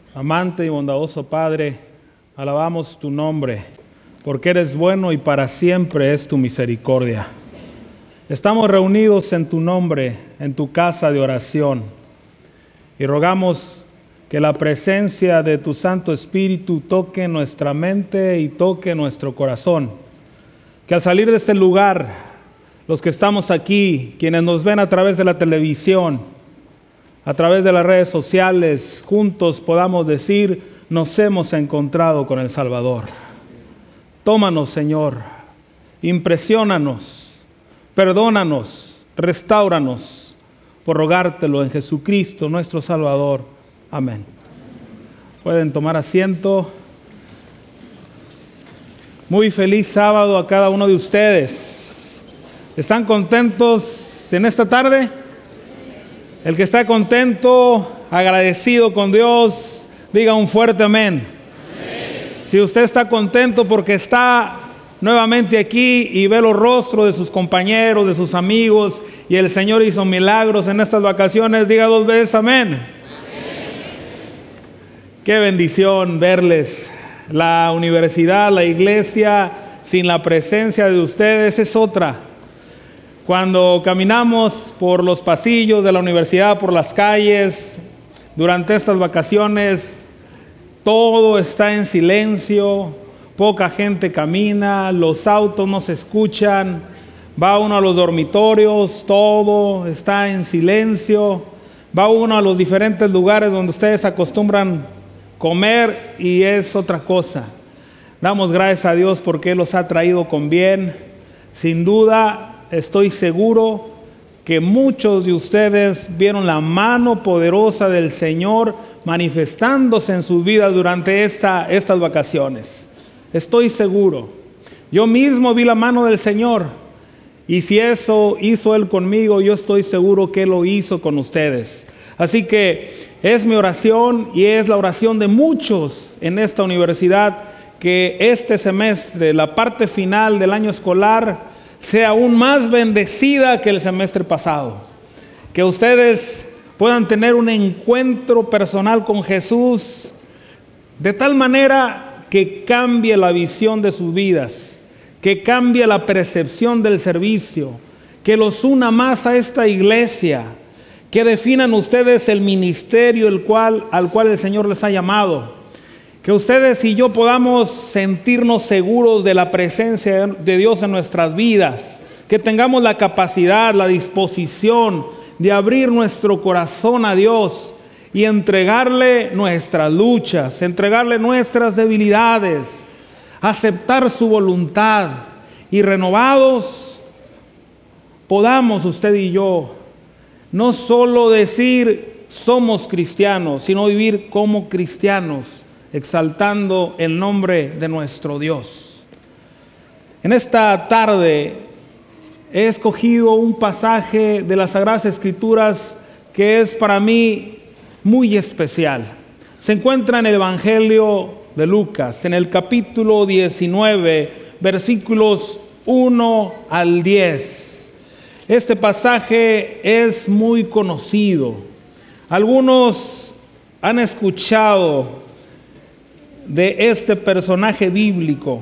Amante y bondadoso Padre, alabamos tu nombre, porque eres bueno y para siempre es tu misericordia. Estamos reunidos en tu nombre, en tu casa de oración, y rogamos que la presencia de tu Santo Espíritu toque nuestra mente y toque nuestro corazón. Que al salir de este lugar, los que estamos aquí, quienes nos ven a través de la televisión, a través de las redes sociales, juntos podamos decir, nos hemos encontrado con el Salvador. Tómanos, Señor, impresiónanos, perdónanos, restáuranos, por rogártelo en Jesucristo, nuestro Salvador. Amén. Pueden tomar asiento. Muy feliz sábado a cada uno de ustedes. ¿Están contentos en esta tarde? El que está contento, agradecido con Dios, diga un fuerte amén. Amén. Si usted está contento porque está nuevamente aquí y ve los rostros de sus compañeros, de sus amigos, y el Señor hizo milagros en estas vacaciones, diga 2 veces amén. Amén. Qué bendición verles. La universidad, la iglesia, sin la presencia de ustedes es otra. Cuando caminamos por los pasillos de la universidad, por las calles, durante estas vacaciones, todo está en silencio, poca gente camina, los autos no se escuchan, va uno a los dormitorios, todo está en silencio, va uno a los diferentes lugares donde ustedes acostumbran comer y es otra cosa. Damos gracias a Dios porque Él los ha traído con bien. Sin duda, estoy seguro que muchos de ustedes vieron la mano poderosa del Señor manifestándose en sus vidas durante estas vacaciones. Estoy seguro. Yo mismo vi la mano del Señor. Y si eso hizo Él conmigo, yo estoy seguro que Él lo hizo con ustedes. Así que es mi oración y es la oración de muchos en esta universidad que este semestre, la parte final del año escolar, sea aún más bendecida que el semestre pasado. Que ustedes puedan tener un encuentro personal con Jesús de tal manera que cambie la visión de sus vidas, que cambie la percepción del servicio, que los una más a esta iglesia, que definan ustedes el ministerio al cual el Señor les ha llamado. Que ustedes y yo podamos sentirnos seguros de la presencia de Dios en nuestras vidas. Que tengamos la capacidad, la disposición de abrir nuestro corazón a Dios y entregarle nuestras luchas, entregarle nuestras debilidades, aceptar su voluntad y renovados podamos usted y yo no solo decir somos cristianos, sino vivir como cristianos, exaltando el nombre de nuestro Dios. En esta tarde he escogido un pasaje de las Sagradas Escrituras que es para mí muy especial. Se encuentra en el Evangelio de Lucas, en el capítulo 19, versículos 1 al 10. Este pasaje es muy conocido. Algunos han escuchado de este personaje bíblico,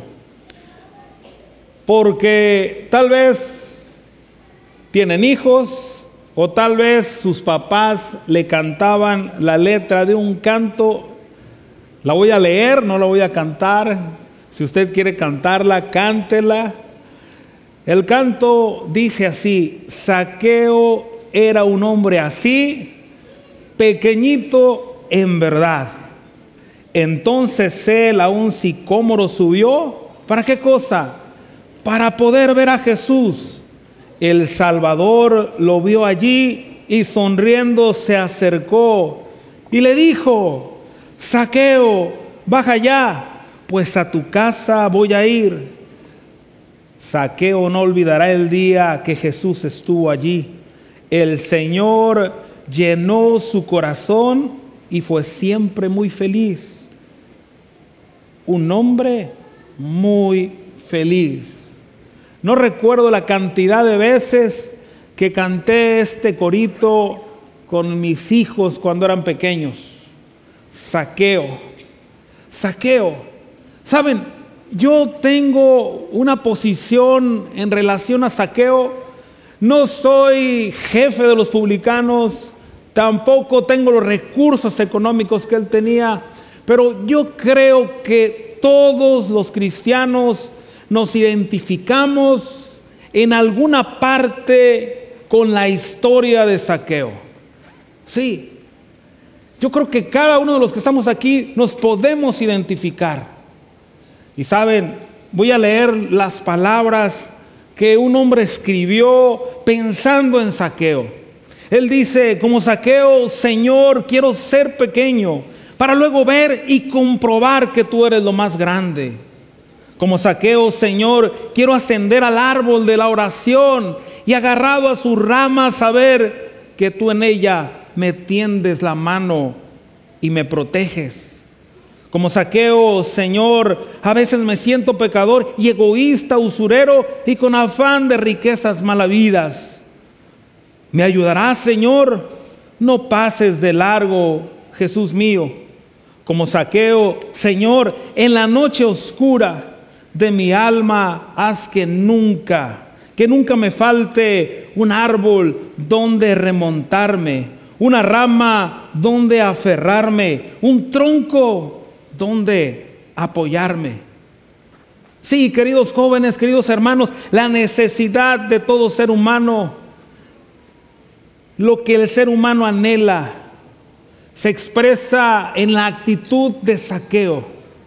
porque tal vez tienen hijos o tal vez sus papás le cantaban la letra de un canto. La voy a leer, no la voy a cantar. Si usted quiere cantarla, cántela. El canto dice así: Zaqueo era un hombre así, pequeñito en verdad. Entonces él a un sicómoro subió. ¿Para qué cosa? Para poder ver a Jesús. El Salvador lo vio allí y sonriendo se acercó y le dijo: Zaqueo, baja ya, pues a tu casa voy a ir. Zaqueo no olvidará el día que Jesús estuvo allí. El Señor llenó su corazón y fue siempre muy feliz. Un hombre muy feliz. No recuerdo la cantidad de veces que canté este corito con mis hijos cuando eran pequeños. Zaqueo. Zaqueo. Saben, yo tengo una posición en relación a Zaqueo. No soy jefe de los publicanos, tampoco tengo los recursos económicos que él tenía, pero yo creo que todos los cristianos nos identificamos en alguna parte con la historia de Zaqueo. Sí, yo creo que cada uno de los que estamos aquí nos podemos identificar. Y saben, voy a leer las palabras que un hombre escribió pensando en Zaqueo. Él dice: como Zaqueo, Señor, quiero ser pequeño para luego ver y comprobar que tú eres lo más grande. Como Zaqueo, Señor, quiero ascender al árbol de la oración y agarrado a sus ramas saber que tú en ella me tiendes la mano y me proteges. Como Zaqueo, Señor, a veces me siento pecador y egoísta, usurero y con afán de riquezas malavidas. ¿Me ayudarás, Señor? No pases de largo, Jesús mío. Como Zaqueo, Señor, en la noche oscura de mi alma, haz que nunca me falte un árbol donde remontarme, una rama donde aferrarme, un tronco donde apoyarme. Sí, queridos jóvenes, queridos hermanos, la necesidad de todo ser humano, lo que el ser humano anhela, se expresa en la actitud de Zaqueo.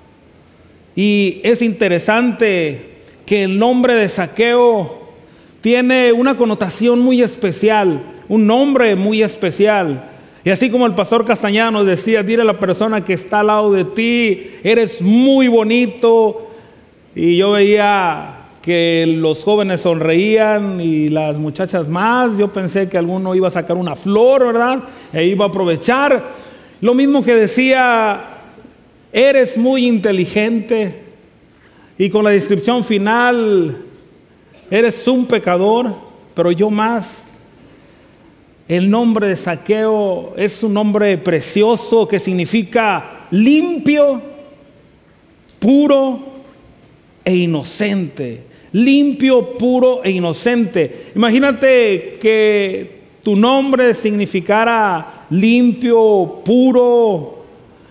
Y es interesante que el nombre de Zaqueo tiene una connotación muy especial, un nombre muy especial. Y así como el pastor Castañeda nos decía, dile a la persona que está al lado de ti, eres muy bonito. Y yo veía que los jóvenes sonreían y las muchachas más. Yo pensé que alguno iba a sacar una flor, ¿verdad? E iba a aprovechar. Lo mismo que decía, eres muy inteligente. Y con la descripción final, eres un pecador, pero yo más. El nombre de Zaqueo es un nombre precioso que significa limpio, puro e inocente. Limpio, puro e inocente. Imagínate que tu nombre significara limpio, puro.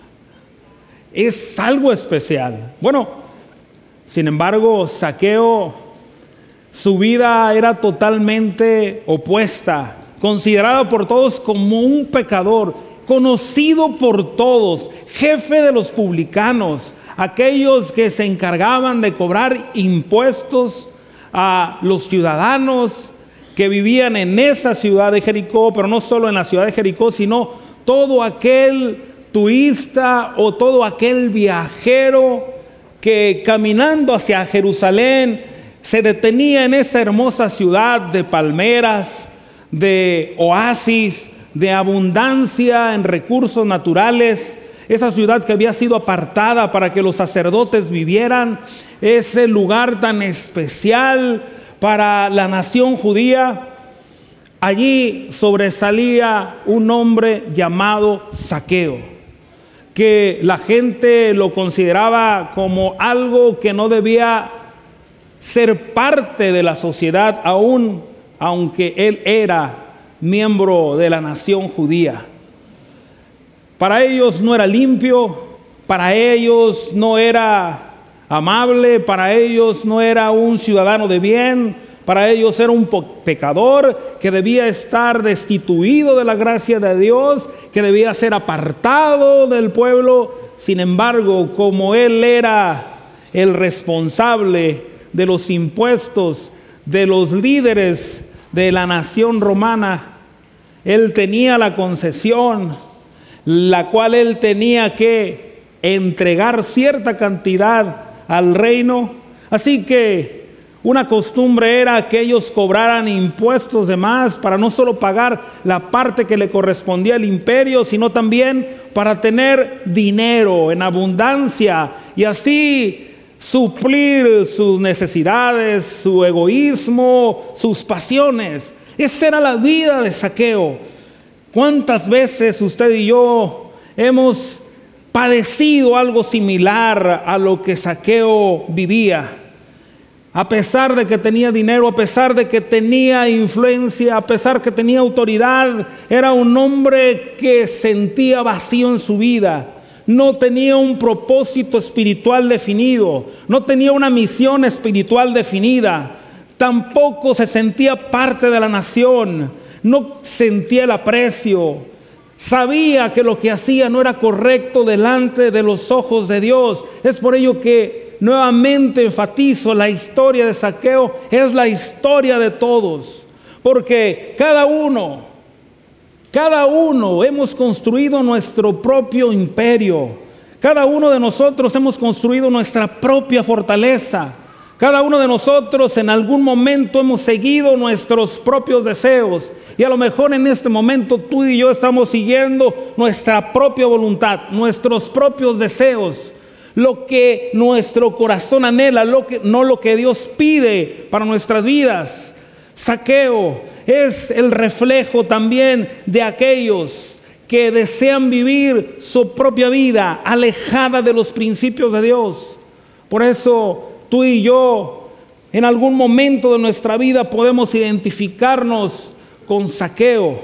Es algo especial. Bueno, sin embargo, Zaqueo, su vida era totalmente opuesta. Considerado por todos como un pecador, conocido por todos, jefe de los publicanos, aquellos que se encargaban de cobrar impuestos a los ciudadanos que vivían en esa ciudad de Jericó, pero no solo en la ciudad de Jericó, sino todo aquel turista o todo aquel viajero que caminando hacia Jerusalén se detenía en esa hermosa ciudad de palmeras, de oasis, de abundancia en recursos naturales. Esa ciudad que había sido apartada para que los sacerdotes vivieran, ese lugar tan especial para la nación judía. Allí sobresalía un hombre llamado Zaqueo, que la gente lo consideraba como algo que no debía ser parte de la sociedad, aunque él era miembro de la nación judía. Para ellos no era limpio, para ellos no era amable, para ellos no era un ciudadano de bien, para ellos era un pecador que debía estar destituido de la gracia de Dios, que debía ser apartado del pueblo. Sin embargo, como él era el responsable de los impuestos de los líderes de la nación romana, él tenía la concesión, la cual él tenía que entregar cierta cantidad al reino. Así que una costumbre era que ellos cobraran impuestos de más para no solo pagar la parte que le correspondía al imperio, sino también para tener dinero en abundancia y así suplir sus necesidades, su egoísmo, sus pasiones. Esa era la vida de Zaqueo. ¿Cuántas veces usted y yo hemos padecido algo similar a lo que Zaqueo vivía. A pesar de que tenía dinero, a pesar de que tenía influencia, a pesar que tenía autoridad, era un hombre que sentía vacío en su vida. No tenía un propósito espiritual definido, no tenía una misión espiritual definida. Tampoco se sentía parte de la nación, no sentía el aprecio. Sabía que lo que hacía no era correcto delante de los ojos de Dios. Es por ello que nuevamente enfatizo, la historia de Zaqueo es la historia de todos. Porque cada uno hemos construido nuestro propio imperio. Cada uno de nosotros hemos construido nuestra propia fortaleza. Cada uno de nosotros en algún momento hemos seguido nuestros propios deseos. Y a lo mejor en este momento tú y yo estamos siguiendo nuestra propia voluntad, nuestros propios deseos. Lo que nuestro corazón anhela, no lo que Dios pide para nuestras vidas. Zaqueo es el reflejo también de aquellos que desean vivir su propia vida alejada de los principios de Dios. Por eso tú y yo en algún momento de nuestra vida podemos identificarnos con Zaqueo,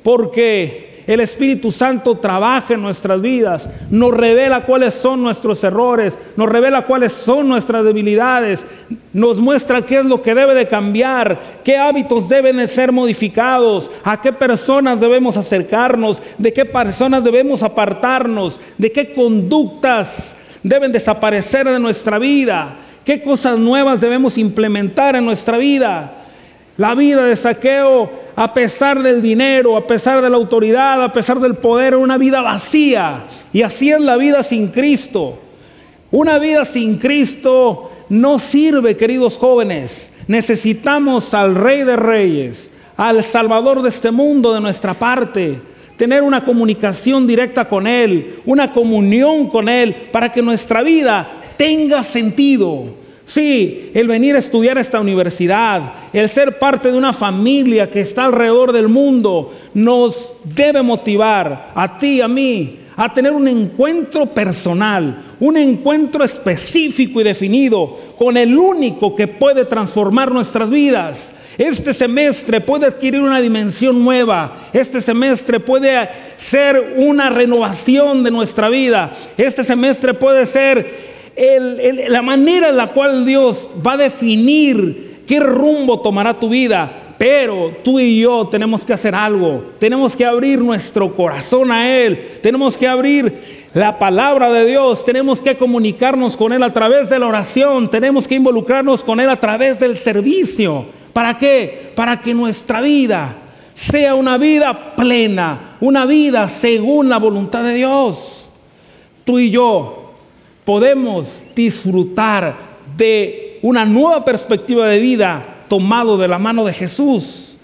porque el Espíritu Santo trabaja en nuestras vidas, nos revela cuáles son nuestros errores, nos revela cuáles son nuestras debilidades, nos muestra qué es lo que debe de cambiar, qué hábitos deben de ser modificados, a qué personas debemos acercarnos, de qué personas debemos apartarnos, de qué conductas deben desaparecer de nuestra vida, qué cosas nuevas debemos implementar en nuestra vida. La vida de Zaqueo, a pesar del dinero, a pesar de la autoridad, a pesar del poder, era una vida vacía. Y así es la vida sin Cristo. Una vida sin Cristo no sirve, queridos jóvenes. Necesitamos al Rey de Reyes, al Salvador de este mundo de nuestra parte. Tener una comunicación directa con Él, una comunión con Él, para que nuestra vida tenga sentido. Sí, el venir a estudiar a esta universidad, el ser parte de una familia que está alrededor del mundo, nos debe motivar a ti y a mí a tener un encuentro personal, un encuentro específico y definido con el único que puede transformar nuestras vidas. Este semestre puede adquirir una dimensión nueva. Este semestre puede ser una renovación de nuestra vida. Este semestre puede ser la manera en la cual Dios va a definir qué rumbo tomará tu vida. Pero tú y yo tenemos que hacer algo. Tenemos que abrir nuestro corazón a Él. Tenemos que abrir la palabra de Dios. Tenemos que comunicarnos con Él a través de la oración. Tenemos que involucrarnos con Él a través del servicio. ¿Para qué? Para que nuestra vida sea una vida plena, una vida según la voluntad de Dios. Tú y yo podemos disfrutar de una nueva perspectiva de vida tomado de la mano de Jesús.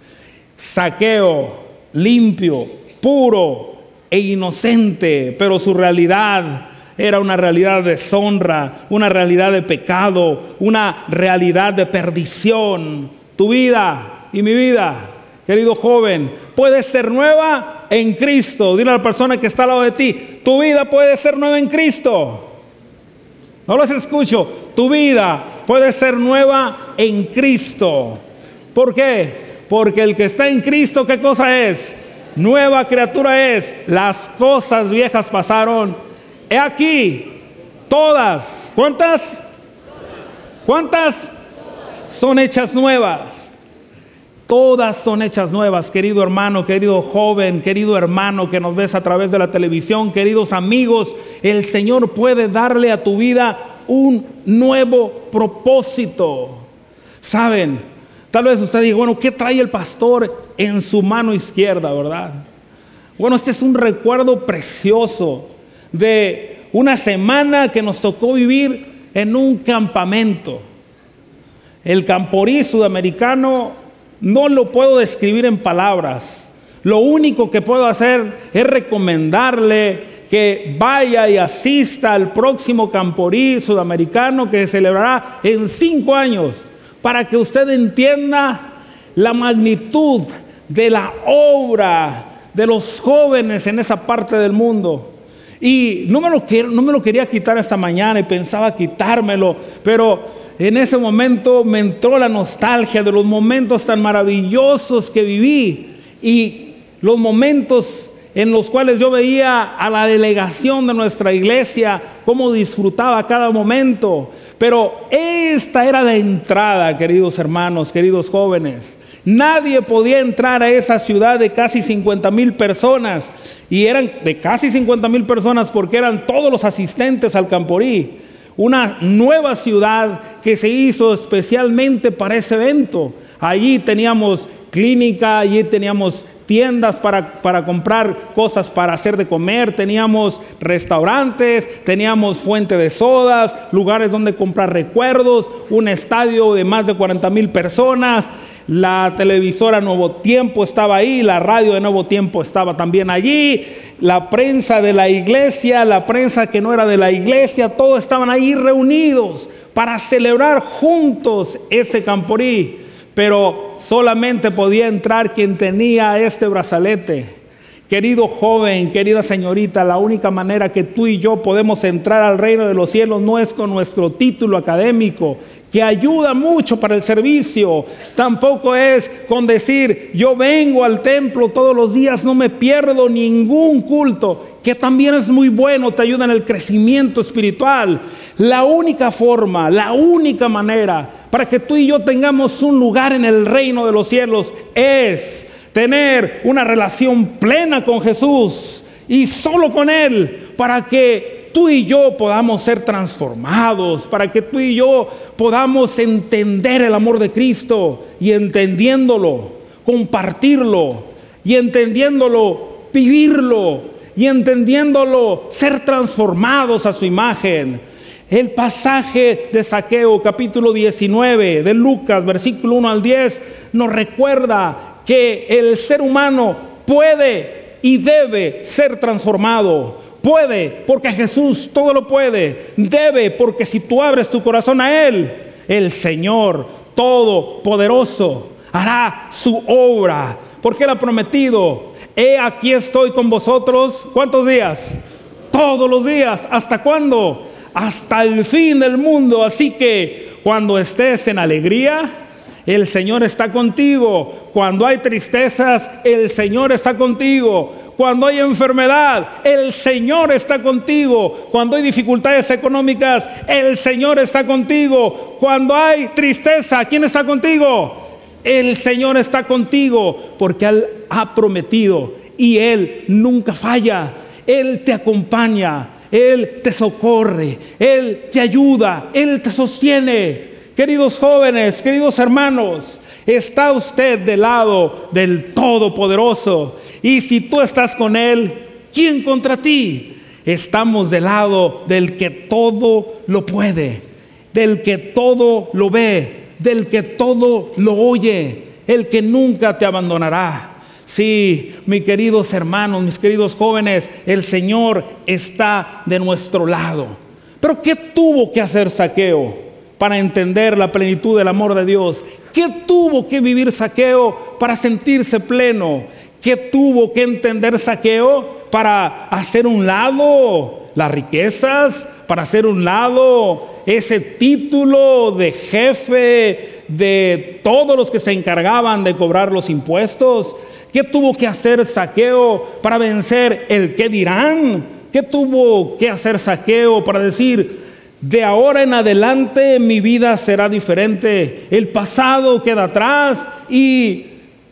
Zaqueo, limpio, puro e inocente, pero su realidad era una realidad de deshonra, una realidad de pecado, una realidad de perdición. Tu vida y mi vida, querido joven, puede ser nueva en Cristo. Dile a la persona que está al lado de ti: tu vida puede ser nueva en Cristo. No los escucho. Tu vida puede ser nueva en Cristo. ¿Por qué? Porque el que está en Cristo, ¿qué cosa es? Nueva criatura es. Las cosas viejas pasaron. He aquí, todas. ¿Cuántas? ¿Cuántas? Son hechas nuevas. Todas son hechas nuevas, querido hermano, querido joven, querido hermano que nos ves a través de la televisión, queridos amigos. El Señor puede darle a tu vida un nuevo propósito. ¿Saben? Tal vez usted diga, bueno, ¿qué trae el pastor en su mano izquierda, verdad? Bueno, este es un recuerdo precioso de una semana que nos tocó vivir en un campamento. El Camporí sudamericano no lo puedo describir en palabras. Lo único que puedo hacer es recomendarle que vaya y asista al próximo Camporí sudamericano que se celebrará en 5 años, para que usted entienda la magnitud de la obra de los jóvenes en esa parte del mundo. Y no me lo quería quitar esta mañana y pensaba quitármelo, pero en ese momento me entró la nostalgia de los momentos tan maravillosos que viví y los momentos en los cuales yo veía a la delegación de nuestra iglesia, cómo disfrutaba cada momento. Pero esta era la entrada, queridos hermanos, queridos jóvenes. Nadie podía entrar a esa ciudad de casi 50,000 personas. Y eran de casi 50,000 personas porque eran todos los asistentes al Camporí. Una nueva ciudad que se hizo especialmente para ese evento. Allí teníamos clínica, allí teníamos tiendas para comprar cosas para hacer de comer, teníamos restaurantes, teníamos fuente de sodas, lugares donde comprar recuerdos, un estadio de más de 40,000 personas, la televisora Nuevo Tiempo estaba ahí, la radio de Nuevo Tiempo estaba también allí, la prensa de la iglesia, la prensa que no era de la iglesia, todos estaban ahí reunidos para celebrar juntos ese Camporí. Pero solamente podía entrar quien tenía este brazalete. Querido joven, querida señorita, la única manera que tú y yo podemos entrar al reino de los cielos no es con nuestro título académico, que ayuda mucho para el servicio. Tampoco es con decir, yo vengo al templo todos los días, no me pierdo ningún culto, que también es muy bueno, te ayuda en el crecimiento espiritual. La única forma, la única manera para que tú y yo tengamos un lugar en el reino de los cielos es tener una relación plena con Jesús y solo con Él, para que tú y yo podamos ser transformados, para que tú y yo podamos entender el amor de Cristo y entendiéndolo, compartirlo y entendiéndolo, vivirlo y entendiéndolo, ser transformados a su imagen. El pasaje de Zaqueo, capítulo 19 de Lucas, versículo 1 al 10, nos recuerda que el ser humano puede y debe ser transformado. Puede porque Jesús todo lo puede. Debe porque si tú abres tu corazón a Él, el Señor Todopoderoso hará su obra. Porque Él ha prometido, he aquí estoy con vosotros, ¿cuántos días? Todos los días. ¿Hasta cuándo? Hasta el fin del mundo. Así que cuando estés en alegría, el Señor está contigo. Cuando hay tristezas, el Señor está contigo. Cuando hay enfermedad, el Señor está contigo. Cuando hay dificultades económicas, el Señor está contigo. Cuando hay tristeza, ¿quién está contigo? El Señor está contigo, porque Él ha prometido y Él nunca falla. Él te acompaña, Él te socorre, Él te ayuda, Él te sostiene. Queridos jóvenes, queridos hermanos, está usted del lado del Todopoderoso. Y si tú estás con Él, ¿quién contra ti? Estamos del lado del que todo lo puede, del que todo lo ve, del que todo lo oye, el que nunca te abandonará. Sí, mis queridos hermanos, mis queridos jóvenes, el Señor está de nuestro lado. Pero ¿qué tuvo que hacer Zaqueo para entender la plenitud del amor de Dios? ¿Qué tuvo que vivir Zaqueo para sentirse pleno? ¿Qué tuvo que entender Zaqueo para hacer un lado las riquezas, para hacer un lado ese título de jefe de todos los que se encargaban de cobrar los impuestos? ¿Qué tuvo que hacer Zaqueo para vencer el qué dirán? ¿Qué tuvo que hacer Zaqueo para decir, de ahora en adelante mi vida será diferente? El pasado queda atrás y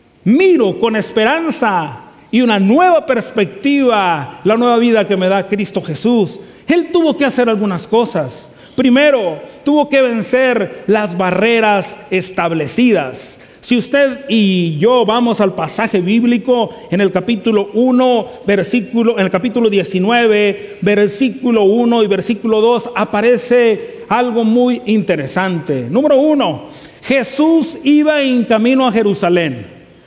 miro con esperanza y una nueva perspectiva, la nueva vida que me da Cristo Jesús. Él tuvo que hacer algunas cosas. Primero, tuvo que vencer las barreras establecidas. Si usted y yo vamos al pasaje bíblico en el capítulo 1, en el capítulo 19, versículo 1 y versículo 2, aparece algo muy interesante. Número 1, Jesús iba en camino a Jerusalén.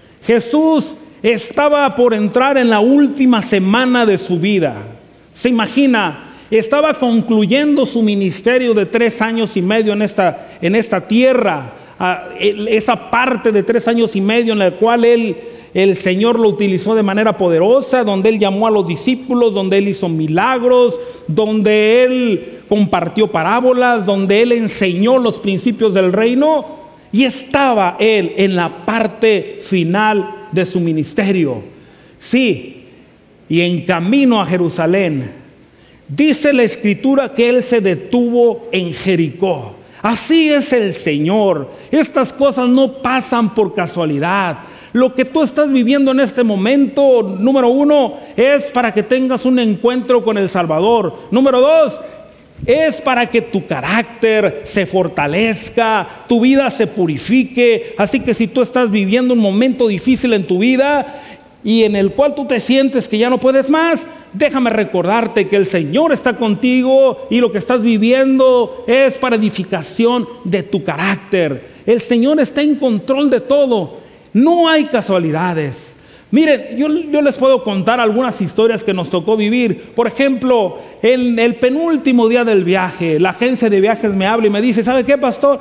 Jesús estaba por entrar en la última semana de su vida. Se imagina, estaba concluyendo su ministerio de 3 años y medio en esta tierra. Esa parte de 3 años y medio en la cual él el Señor lo utilizó de manera poderosa, donde Él llamó a los discípulos, donde Él hizo milagros, donde Él compartió parábolas, donde Él enseñó los principios del reino, y estaba Él en la parte final de su ministerio. Sí, y en camino a Jerusalén, dice la Escritura que Él se detuvo en Jericó. Así es el Señor. Estas cosas no pasan por casualidad. Lo que tú estás viviendo en este momento, número uno, es para que tengas un encuentro con el Salvador. Número dos, es para que tu carácter se fortalezca, tu vida se purifique. Así que si tú estás viviendo un momento difícil en tu vida y en el cual tú te sientes que ya no puedes más, déjame recordarte que el Señor está contigo y lo que estás viviendo es para edificación de tu carácter. El Señor está en control de todo. No hay casualidades. Miren, yo les puedo contar algunas historias que nos tocó vivir. Por ejemplo, en el penúltimo día del viaje, la agencia de viajes me habla y me dice: ¿sabe qué, pastor?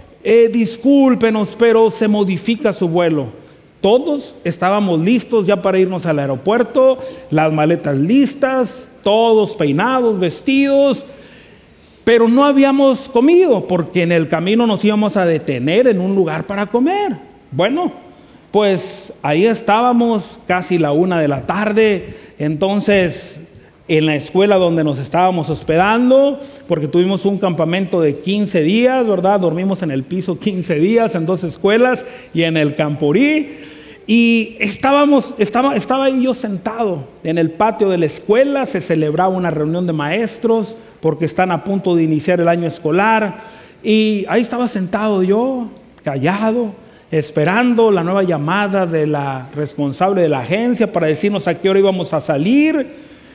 Discúlpenos, pero se modifica su vuelo. Todos estábamos listos ya para irnos al aeropuerto, las maletas listas, todos peinados, vestidos, pero no habíamos comido porque en el camino nos íbamos a detener en un lugar para comer. Bueno, pues ahí estábamos casi la 1 de la tarde, entonces en la escuela donde nos estábamos hospedando, porque tuvimos un campamento de 15 días, ¿verdad? Dormimos en el piso 15 días en 2 escuelas y en el Camporí. Y estaba ahí yo sentado en el patio de la escuela. Se celebraba una reunión de maestros porque están a punto de iniciar el año escolar. Y ahí estaba sentado yo, callado, esperando la nueva llamada de la responsable de la agencia para decirnos a qué hora íbamos a salir.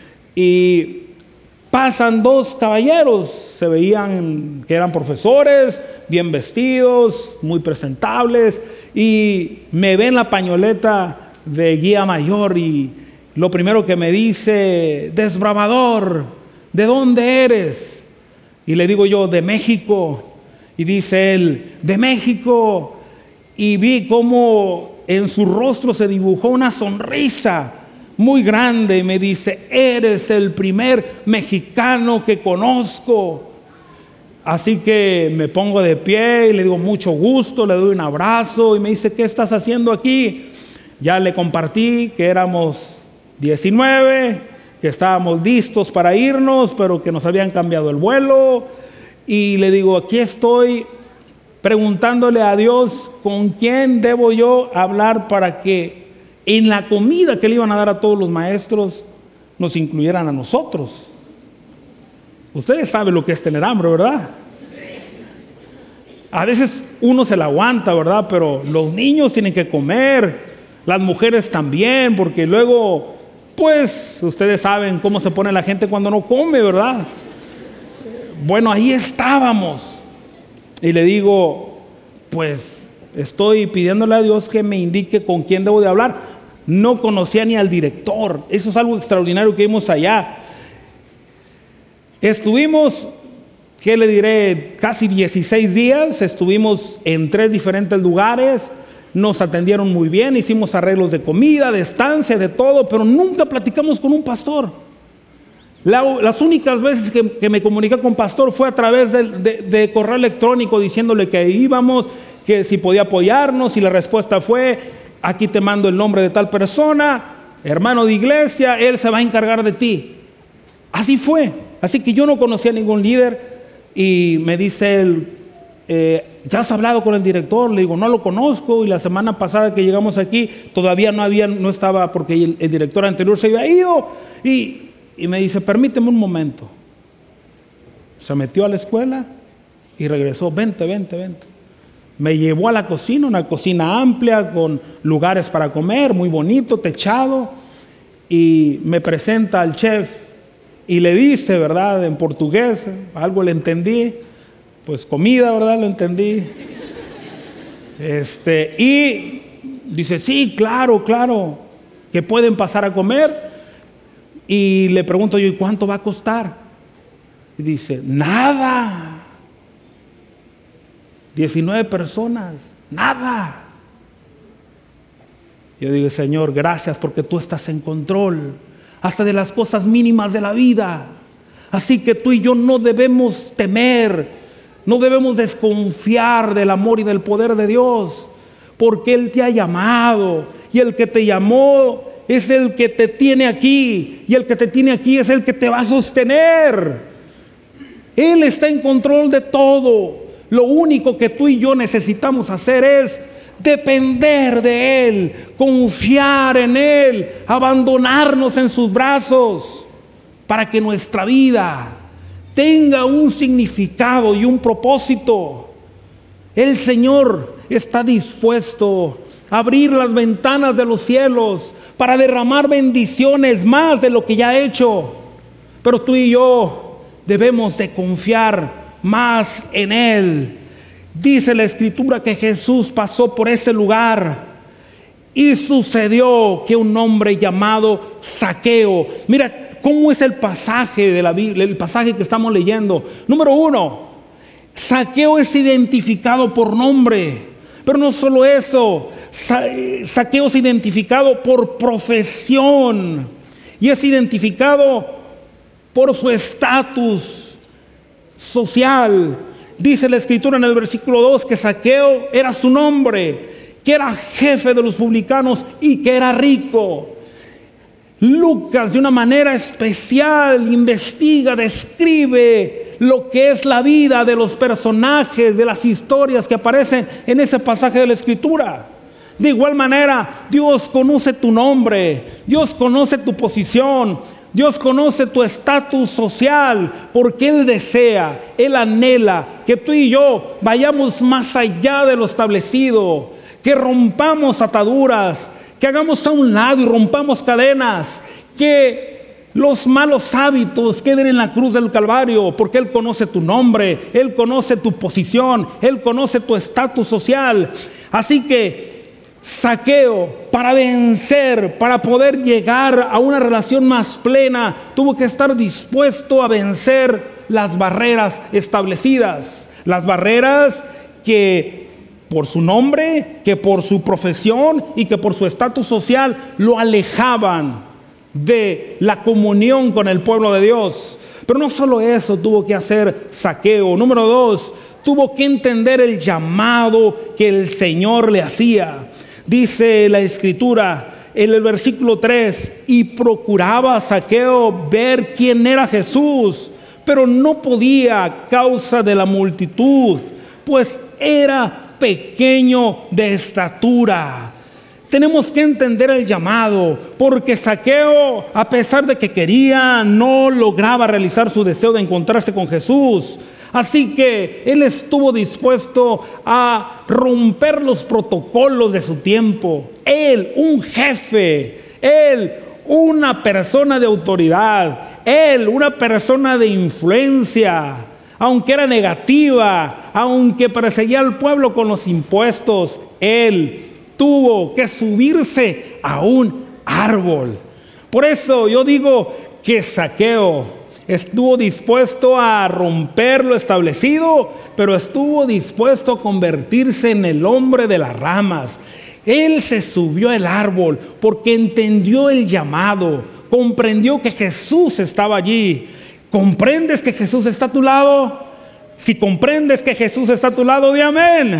Y pasan 2 caballeros, se veían que eran profesores, bien vestidos, muy presentables, y me ven la pañoleta de guía mayor y lo primero que me dice: desbravador, ¿de dónde eres? Y le digo yo: de México. Y dice él: de México. Y vi cómo en su rostro se dibujó una sonrisa muy grande y me dice: eres el primer mexicano que conozco. Así que me pongo de pie y le digo: mucho gusto, le doy un abrazo y me dice: ¿qué estás haciendo aquí? Ya le compartí que éramos 19, que estábamos listos para irnos, pero que nos habían cambiado el vuelo. Y le digo: aquí estoy preguntándole a Dios con quién debo yo hablar para que en la comida que le iban a dar a todos los maestros nos incluyeran a nosotros. Ustedes saben lo que es tener hambre, ¿verdad? A veces uno se la aguanta, ¿verdad? Pero los niños tienen que comer, las mujeres también, porque luego, pues, ustedes saben cómo se pone la gente cuando no come, ¿verdad? Bueno, ahí estábamos. Y le digo: pues, estoy pidiéndole a Dios que me indique con quién debo de hablar. No conocía ni al director. Eso es algo extraordinario que vimos allá. Estuvimos, ¿qué le diré? Casi 16 días. Estuvimos en 3 diferentes lugares. Nos atendieron muy bien. Hicimos arreglos de comida, de estancia, de todo. Pero nunca platicamos con un pastor. Las únicas veces que me comuniqué con pastor fue a través de correo electrónico diciéndole que íbamos, que si podía apoyarnos, y la respuesta fue: aquí te mando el nombre de tal persona, hermano de iglesia, él se va a encargar de ti. Así fue. Así que yo no conocía a ningún líder. Y me dice él: ¿ya has hablado con el director? Le digo: no lo conozco, y la semana pasada que llegamos aquí todavía no estaba, porque el director anterior se había ido. Y me dice: permíteme un momento. Se metió a la escuela y regresó: vente. Me llevó a la cocina, una cocina amplia con lugares para comer, muy bonito, techado, y me presenta al chef y le dice, ¿verdad?, en portugués, algo le entendí, pues comida, ¿verdad?, lo entendí. Y dice: sí, claro, que pueden pasar a comer. Y le pregunto yo: ¿y cuánto va a costar? Y dice: nada. 19 personas, nada. Yo digo, Señor, gracias porque tú estás en control, hasta de las cosas mínimas de la vida. Así que tú y yo no debemos temer, no debemos desconfiar del amor y del poder de Dios, porque Él te ha llamado, y el que te llamó es el que te tiene aquí, y el que te tiene aquí es el que te va a sostener. Él está en control de todo. Lo único que tú y yo necesitamos hacer es depender de Él, confiar en Él, abandonarnos en sus brazos, para que nuestra vida tenga un significado y un propósito. El Señor está dispuesto a abrir las ventanas de los cielos para derramar bendiciones más de lo que ya ha hecho. Pero tú y yo debemos de confiar más en Él. Dice la Escritura que Jesús pasó por ese lugar y sucedió que un hombre llamado Zaqueo, mira cómo es el pasaje de la Biblia, el pasaje que estamos leyendo. Número 1, Zaqueo es identificado por nombre, pero no solo eso, Zaqueo es identificado por profesión y es identificado por su estatus social. Dice la Escritura en el versículo 2 que Zaqueo era su nombre, que era jefe de los publicanos y que era rico. Lucas, de una manera especial, investiga, describe lo que es la vida de los personajes, de las historias que aparecen en ese pasaje de la Escritura. De igual manera, Dios conoce tu nombre, Dios conoce tu posición, Dios conoce tu estatus social, porque Él desea, Él anhela que tú y yo vayamos más allá de lo establecido, que rompamos ataduras, que hagamos a un lado y rompamos cadenas, que los malos hábitos queden en la cruz del Calvario, porque Él conoce tu nombre, Él conoce tu posición, Él conoce tu estatus social. Así que Zaqueo, para vencer, para poder llegar a una relación más plena, tuvo que estar dispuesto a vencer las barreras establecidas, las barreras que por su nombre, que por su profesión y que por su estatus social lo alejaban de la comunión con el pueblo de Dios. Pero no solo eso tuvo que hacer Zaqueo. Número 2, tuvo que entender el llamado que el Señor le hacía. Dice la Escritura en el versículo 3, y procuraba Zaqueo ver quién era Jesús, pero no podía a causa de la multitud, pues era pequeño de estatura. Tenemos que entender el llamado, porque Zaqueo, a pesar de que quería, no lograba realizar su deseo de encontrarse con Jesús. Así que él estuvo dispuesto a romper los protocolos de su tiempo. Él, un jefe, él, una persona de autoridad, él, una persona de influencia, aunque era negativa, aunque perseguía al pueblo con los impuestos, él tuvo que subirse a un árbol. Por eso yo digo que Zaqueo estuvo dispuesto a romper lo establecido, pero estuvo dispuesto a convertirse en el hombre de las ramas. Él se subió al árbol porque entendió el llamado, comprendió que Jesús estaba allí. ¿Comprendes que Jesús está a tu lado? Si comprendes que Jesús está a tu lado, di amén.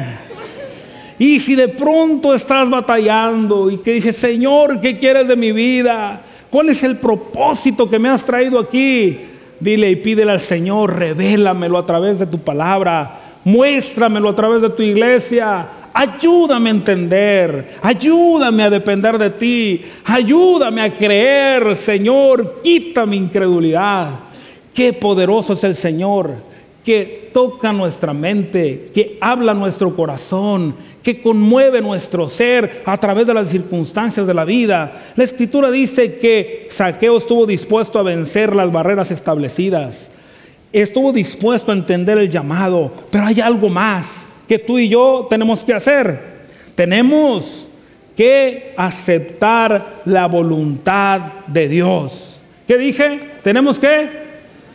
Y si de pronto estás batallando y que dices, Señor, ¿qué quieres de mi vida? ¿Cuál es el propósito que me has traído aquí? Dile y pídele al Señor, revélamelo a través de tu palabra, muéstramelo a través de tu iglesia. Ayúdame a entender, ayúdame a depender de ti, ayúdame a creer, Señor, quita mi incredulidad. Qué poderoso es el Señor, que toca nuestra mente, que habla nuestro corazón, que conmueve nuestro ser a través de las circunstancias de la vida. La Escritura dice que Zaqueo estuvo dispuesto a vencer las barreras establecidas, estuvo dispuesto a entender el llamado, pero hay algo más que tú y yo tenemos que hacer. Tenemos que aceptar la voluntad de Dios. ¿Qué dije? Tenemos que...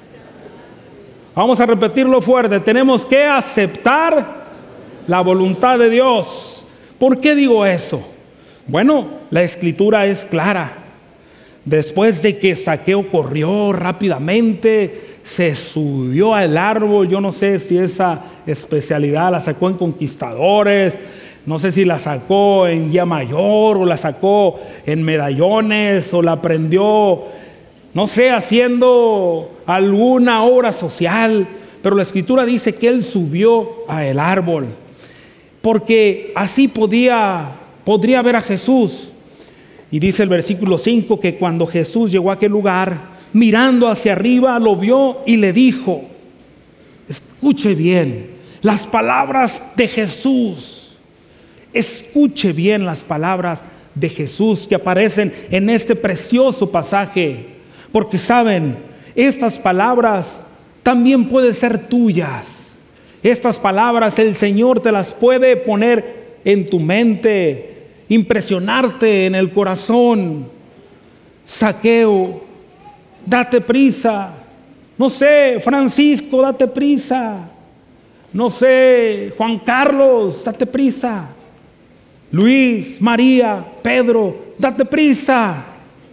Vamos a repetirlo fuerte. Tenemos que aceptar la voluntad de Dios. ¿Por qué digo eso? Bueno, la escritura es clara. Después de que Zaqueo corrió rápidamente, se subió al árbol. Yo no sé si esa especialidad la sacó en Conquistadores, no sé si la sacó en Guía Mayor o la sacó en Medallones o la aprendió, no sé, haciendo alguna obra social. Pero la escritura dice que él subió al árbol porque así podría ver a Jesús. Y dice el versículo 5 que cuando Jesús llegó a aquel lugar, mirando hacia arriba, lo vio y le dijo, escuche bien las palabras de Jesús, escuche bien las palabras de Jesús que aparecen en este precioso pasaje, porque saben, estas palabras también pueden ser tuyas. Estas palabras el Señor te las puede poner en tu mente, impresionarte en el corazón. Zaqueo, date prisa. No sé, Francisco, date prisa. No sé, Juan Carlos, date prisa. Luis, María, Pedro, date prisa.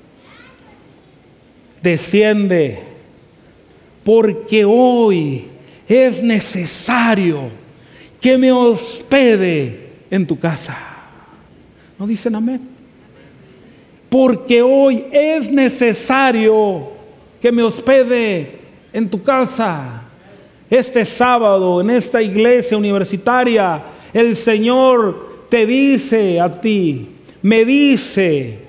Desciende, porque hoy es necesario que me hospede en tu casa. ¿No dicen amén? Porque hoy es necesario que me hospede en tu casa. Este sábado en esta iglesia universitaria, el Señor te dice a ti, me dice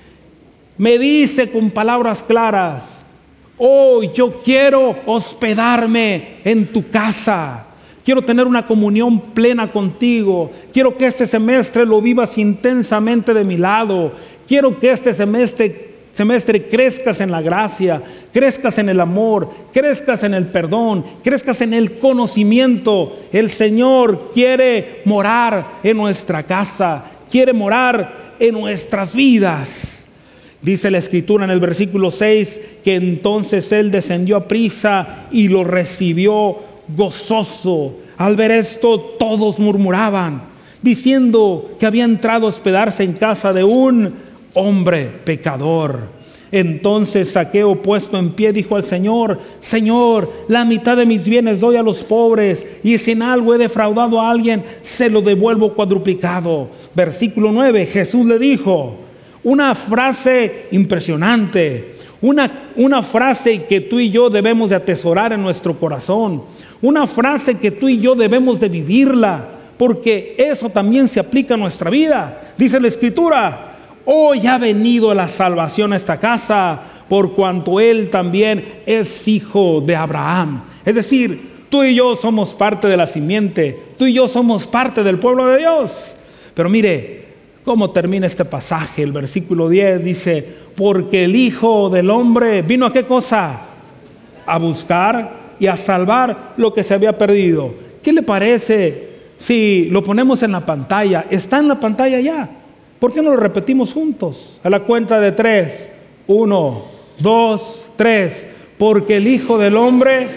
con palabras claras, hoy yo quiero hospedarme en tu casa. Quiero tener una comunión plena contigo. Quiero que este semestre lo vivas intensamente de mi lado. Quiero que este semestre crezcas en la gracia, crezcas en el amor, crezcas en el perdón, crezcas en el conocimiento. El Señor quiere morar en nuestra casa, quiere morar en nuestras vidas. Dice la escritura en el versículo 6 que entonces él descendió a prisa y lo recibió gozoso. Al ver esto, todos murmuraban, diciendo que había entrado a hospedarse en casa de un hombre pecador. Entonces Zaqueo, puesto en pie, dijo al Señor, Señor, la mitad de mis bienes doy a los pobres, y si en algo he defraudado a alguien, se lo devuelvo cuadruplicado. Versículo 9, Jesús le dijo una frase impresionante, una frase que tú y yo debemos de atesorar en nuestro corazón, una frase que tú y yo debemos de vivirla, porque eso también se aplica a nuestra vida. Dice la escritura, hoy ha venido la salvación a esta casa, por cuanto él también es hijo de Abraham. Es decir, tú y yo somos parte de la simiente, tú y yo somos parte del pueblo de Dios. Pero mire cómo termina este pasaje. El versículo 10 dice, porque el Hijo del Hombre vino a ¿qué cosa? A buscar y a salvar lo que se había perdido. ¿Qué le parece si lo ponemos en la pantalla? Está en la pantalla ya. ¿Por qué no lo repetimos juntos? A la cuenta de 3. 1, 2, 3. Porque el Hijo del Hombre,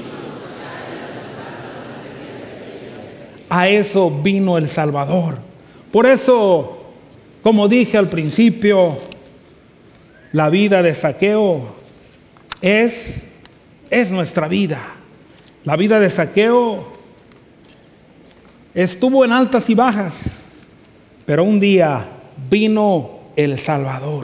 a eso vino el Salvador. Por eso, como dije al principio, la vida de Zaqueo es nuestra vida. La vida de Zaqueo estuvo en altas y bajas, pero un día vino el Salvador.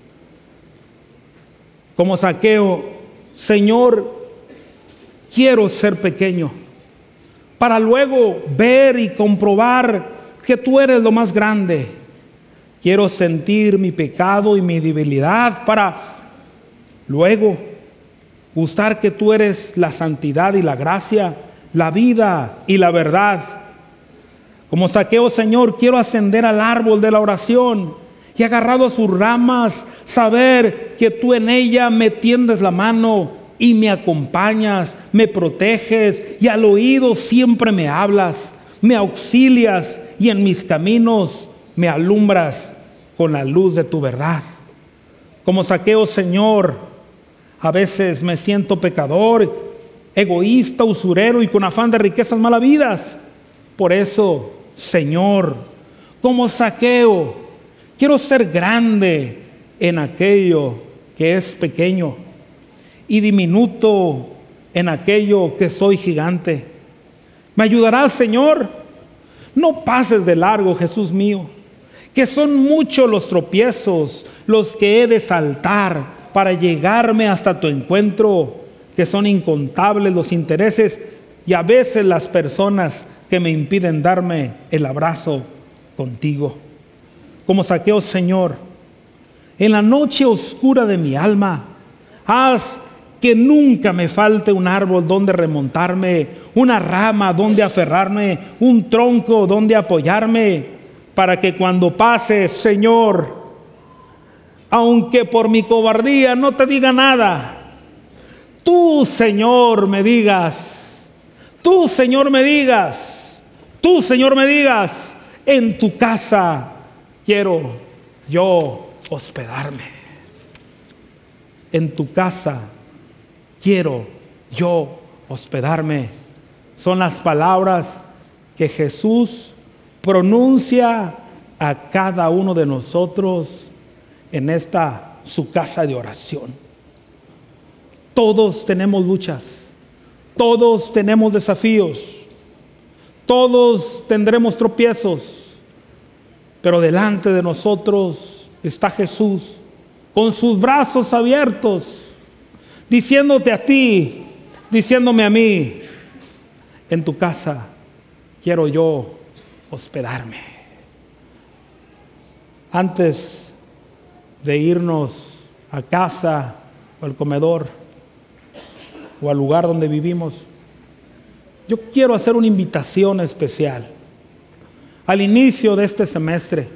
Como Zaqueo, Señor, quiero ser pequeño, para luego ver y comprobar que tú eres lo más grande. Quiero sentir mi pecado y mi debilidad para luego gustar que tú eres la santidad y la gracia, la vida y la verdad. Como Zaqueo, Señor, quiero ascender al árbol de la oración y agarrado a sus ramas, saber que tú en ella me tiendes la mano y me acompañas, me proteges y al oído siempre me hablas, me auxilias y en mis caminos me alumbras con la luz de tu verdad. Como Zaqueo, Señor, a veces me siento pecador, egoísta, usurero y con afán de riquezas malavidas. Por eso, Señor, como Zaqueo, Quiero ser grande en aquello que es pequeño y diminuto en aquello que soy gigante. ¿Me ayudarás, Señor? No pases de largo, Jesús mío, que son muchos los tropiezos los que he de saltar para llegarme hasta tu encuentro, que son incontables los intereses y a veces las personas que me impiden darme el abrazo contigo. Como Zaqueo, Señor, en la noche oscura de mi alma, haz que nunca me falte un árbol donde remontarme, una rama donde aferrarme, un tronco donde apoyarme, para que cuando pases, Señor, aunque por mi cobardía no te diga nada, tú, Señor, me digas, tú, Señor, me digas, tú, Señor, me digas, en tu casa quiero yo hospedarme. En tu casa quiero yo hospedarme. Son las palabras que Jesús pronuncia a cada uno de nosotros en esta su casa de oración. Todos tenemos luchas, todos tenemos desafíos, todos tendremos tropiezos, pero delante de nosotros está Jesús con sus brazos abiertos, diciéndote a ti, diciéndome a mí, en tu casa quiero yo hospedarme. Antes de irnos a casa o al comedor o al lugar donde vivimos, yo quiero hacer una invitación especial. Al inicio de este semestre,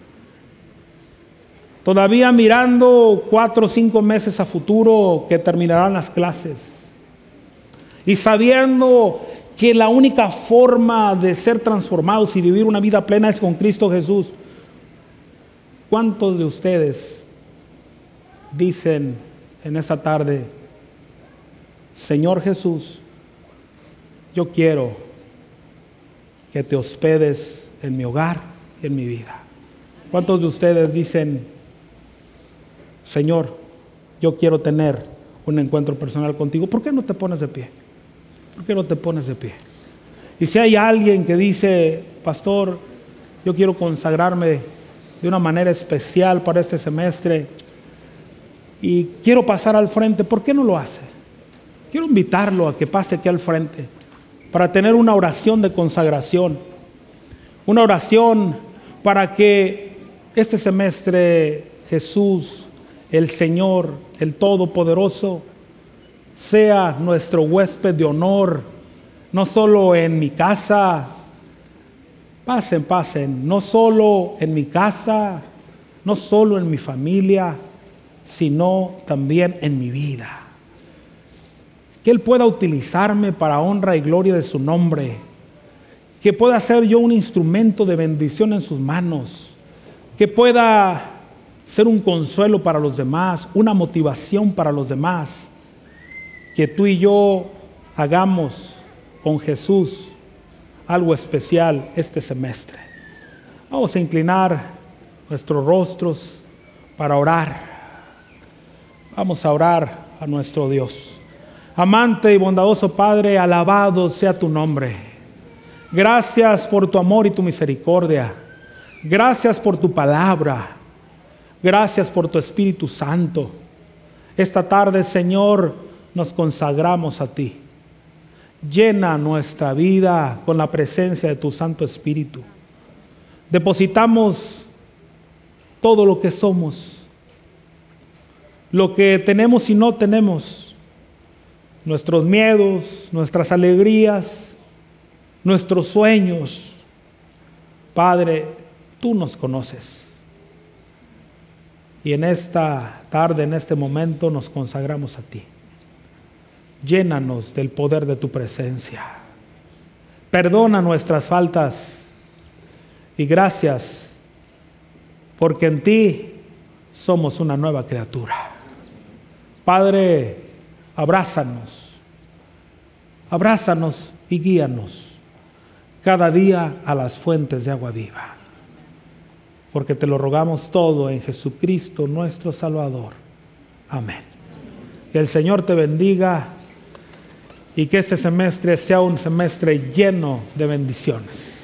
todavía mirando 4 o 5 meses a futuro que terminarán las clases, y sabiendo que la única forma de ser transformados y vivir una vida plena es con Cristo Jesús, ¿cuántos de ustedes dicen en esa tarde: Señor Jesús, yo quiero que te hospedes en mi hogar y en mi vida? ¿Cuántos de ustedes dicen: Señor, yo quiero tener un encuentro personal contigo? ¿Por qué no te pones de pie? ¿Por qué no te pones de pie? Y si hay alguien que dice: pastor, yo quiero consagrarme de una manera especial para este semestre y quiero pasar al frente, ¿por qué no lo hace? Quiero invitarlo a que pase aquí al frente para tener una oración de consagración, una oración para que este semestre Jesús, el Señor, el Todopoderoso, sea nuestro huésped de honor, no solo en mi casa, pasen, no solo en mi casa, no solo en mi familia, sino también en mi vida. Que Él pueda utilizarme para honra y gloria de su nombre, que pueda ser yo un instrumento de bendición en sus manos, que pueda ser un consuelo para los demás, una motivación para los demás, que tú y yo hagamos con Jesús algo especial este semestre. Vamos a inclinar nuestros rostros para orar. Vamos a orar a nuestro Dios. Amante y bondadoso Padre, alabado sea tu nombre. Gracias por tu amor y tu misericordia. Gracias por tu palabra. Gracias por tu Espíritu Santo. Esta tarde, Señor, nos consagramos a ti. Llena nuestra vida con la presencia de tu Santo Espíritu. Depositamos todo lo que somos, lo que tenemos y no tenemos, nuestros miedos, nuestras alegrías, nuestros sueños. Padre, tú nos conoces. Y en esta tarde, en este momento, nos consagramos a ti. Llénanos del poder de tu presencia. Perdona nuestras faltas. Y gracias, porque en ti somos una nueva criatura. Padre, abrázanos y guíanos cada día a las fuentes de agua viva. porque te lo rogamos todo en Jesucristo nuestro Salvador. Amén. Que el Señor te bendiga y que este semestre sea un semestre lleno de bendiciones.